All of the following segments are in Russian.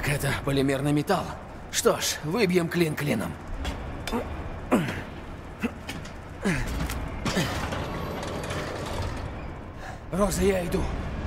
это полимерный металл. Что ж, выбьем клин клином. Роза, я иду.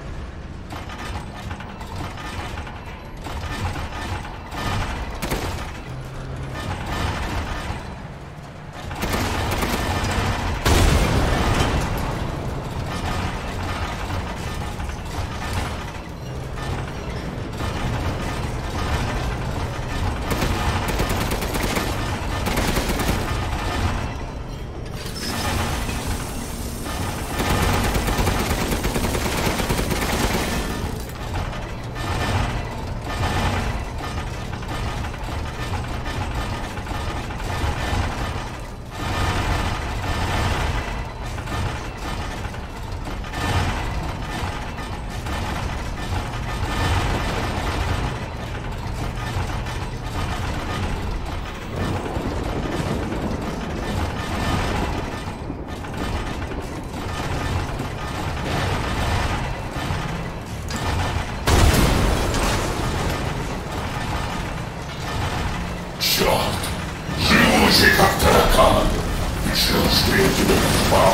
Живущий как таракан. Решил, что я тебя назвал.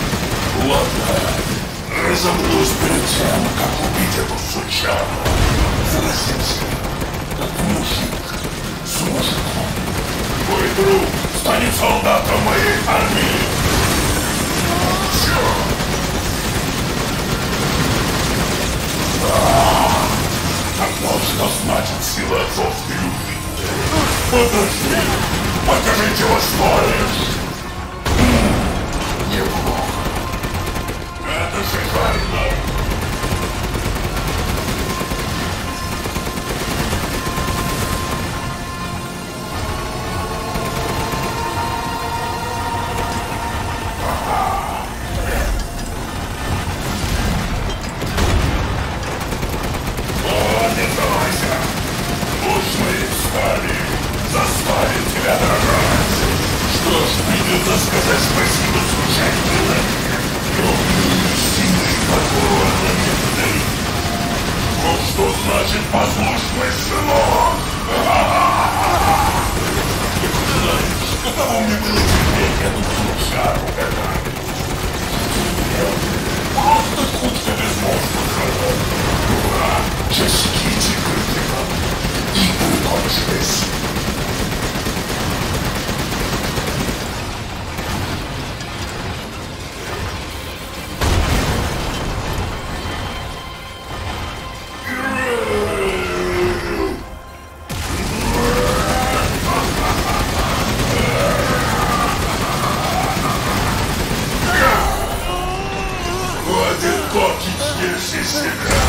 Ладно, разобьюсь перед тем, как убить эту сучару. Согласился, как мужик с мужиком. Твой друг станет солдатом моей армии. Все. Так вот, что значит сила отцовской любви. Подожди, покажи, чего стоишь. Неплохо. Это шикарно. Заставит тебя дрожать. Что ж, придется сказать спасибо случайно. Кровные силы покорно не подарить. Вот что значит послушный сынок. Знаешь, каково мне было терпеть эту сучару, просто кучка безмозглых. Ура, часики тигры. Игры кончились. Хватит корчить здесь из себя.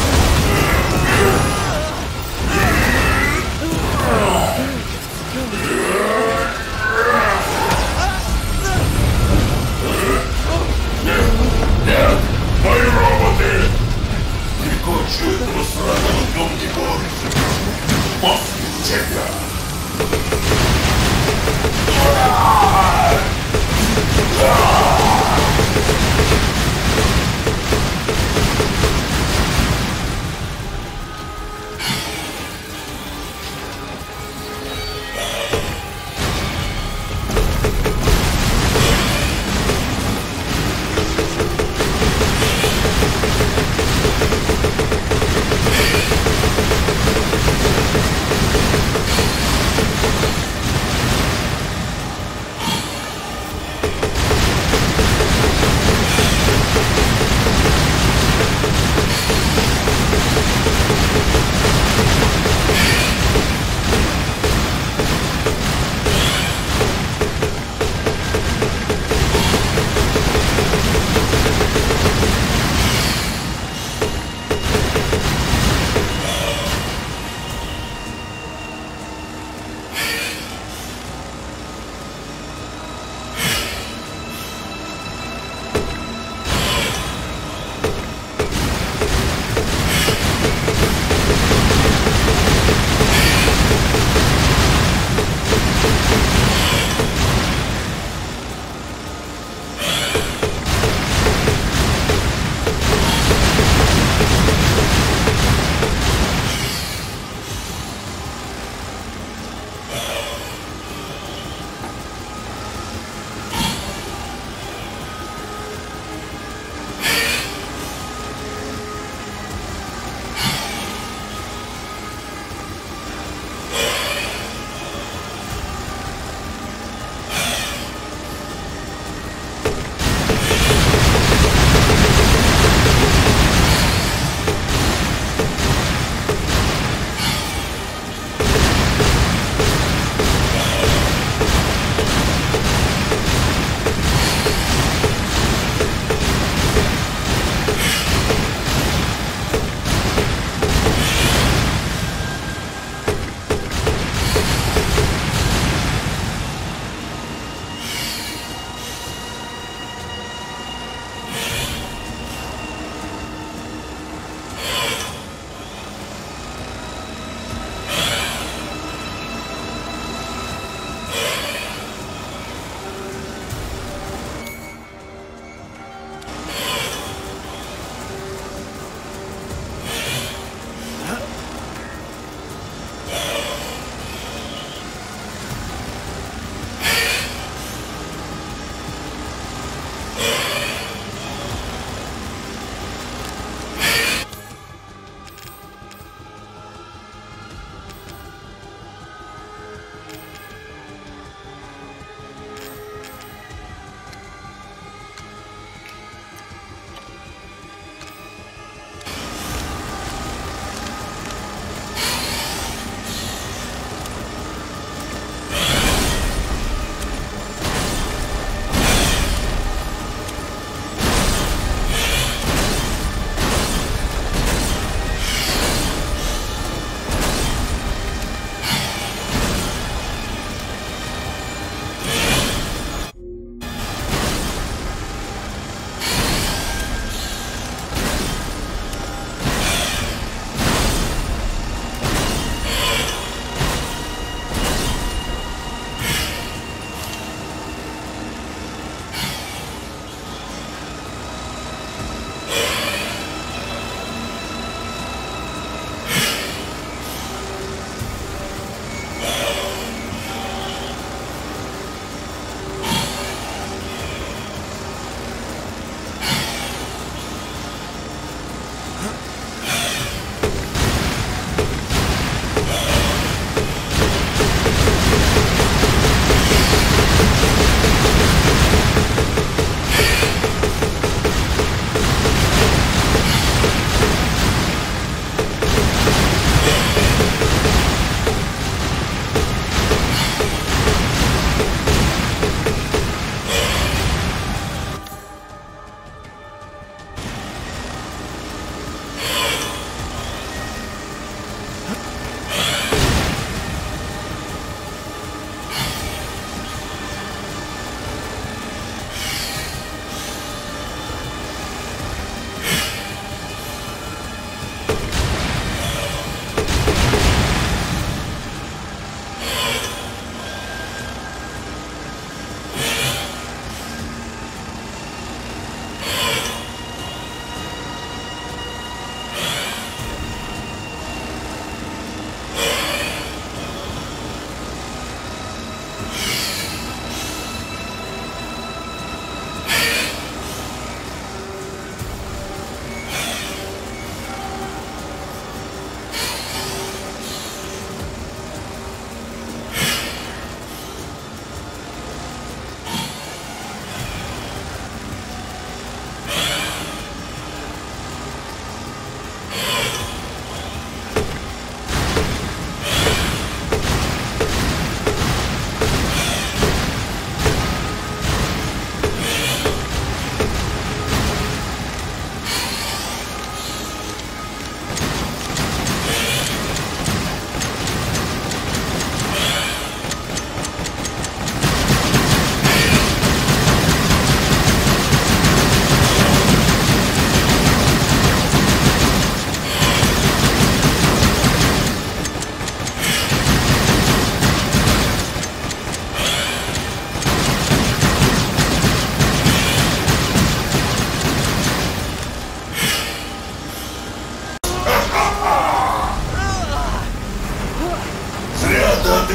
Нет, мои роботы! Прикончу этого сраного гомника после тебя!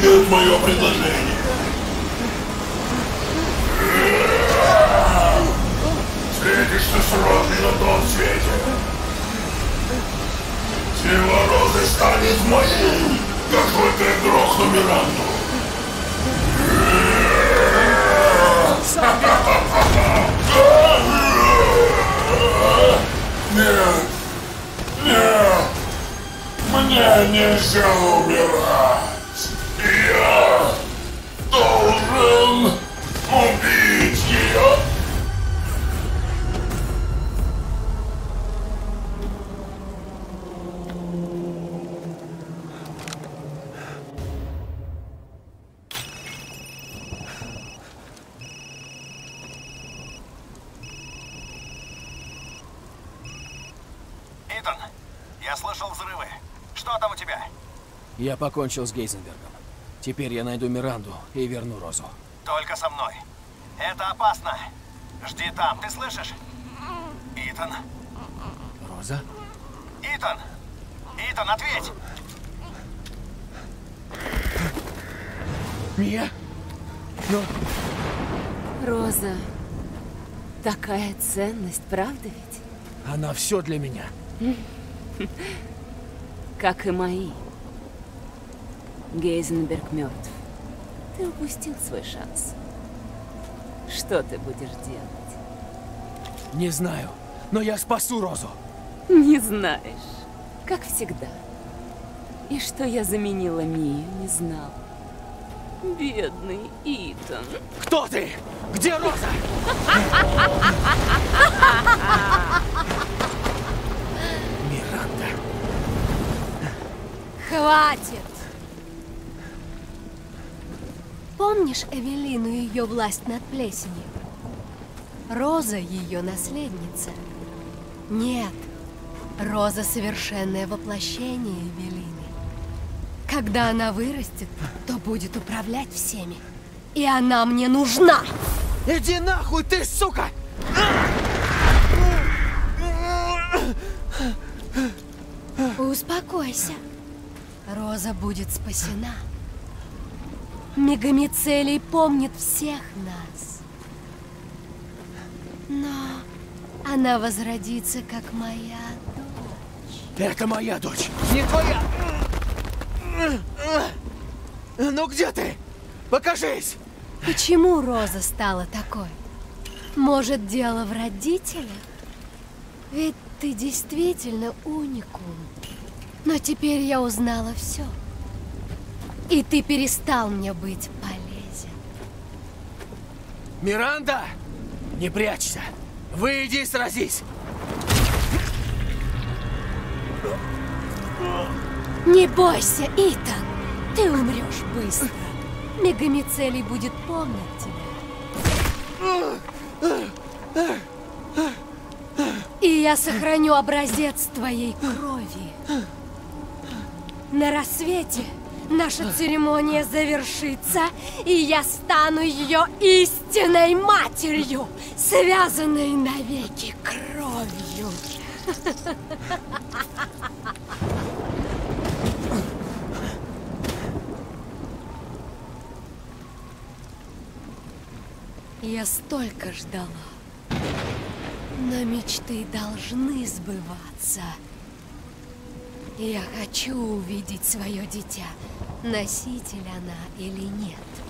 примет мое предложение. Встретишься с Розой на том свете. Сила Розы станет моей, как только я грохну Миранду. Нет, нет, мне нельзя умирать. Я должен убить ее. Итан, я слышал взрывы. Что там у тебя? Я покончил с Гейзенбергом. Теперь я найду Миранду и верну Розу. Только со мной. Это опасно. Жди там, ты слышишь? Итан? Роза? Итан! Итан, ответь! Мия? Ну? Роза, такая ценность, правда ведь? Она все для меня. Как и мои. Гейзенберг мертв. Ты упустил свой шанс. Что ты будешь делать? Не знаю, но я спасу Розу. Не знаешь. Как всегда. И что я заменила Мию, не знал. Бедный Итан. Кто ты? Где Роза? Миранда. Хватит! Помнишь Эвелину и ее власть над плесенью? Роза ее наследница. Нет, Роза совершенное воплощение Эвелины. Когда она вырастет, то будет управлять всеми. И она мне нужна! Иди нахуй, ты, сука! Успокойся. Роза будет спасена. Мегамицелий помнит всех нас. Но она возродится, как моя дочь. Это моя дочь, не твоя! Ну где ты? Покажись! Почему Роза стала такой? Может, дело в родителях? Ведь ты действительно уникум. Но теперь я узнала все. И ты перестал мне быть полезен. Миранда! Не прячься! Выйди и сразись! Не бойся, Итан! Ты умрешь быстро. Мегамицелий будет помнить тебя. И я сохраню образец твоей крови. На рассвете наша церемония завершится, и я стану ее истинной матерью, связанной навеки кровью. Я столько ждала, но мечты должны сбываться. Я хочу увидеть свое дитя, носитель она или нет.